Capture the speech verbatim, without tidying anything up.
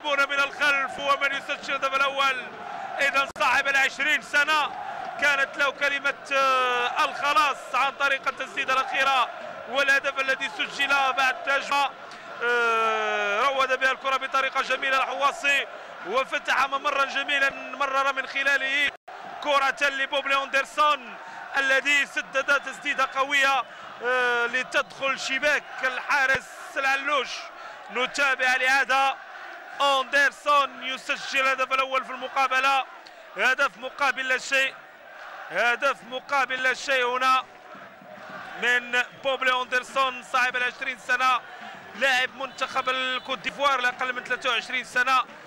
من الخلف هو من يسجل الهدف الاول. اذا صاحب العشرين سنه كانت له كلمه الخلاص عن طريق التسديده الاخيره والهدف الذي سجل بعد هجمه روض بها الكره بطريقه جميله الحواصي وفتح ممرا جميلا مرر من خلاله كره لبوبلي أندرسون الذي سدد تسديده قويه لتدخل شباك الحارس العلوش. نتابع لهذا أندرسون يسجل الهدف الاول في المقابله. هدف مقابل لا شيء، هدف مقابل لا شيء هنا من بوبلي أندرسون صاحب العشرين سنه لاعب منتخب الكوت ديفوار لاقل من ثلاثة وعشرين سنه.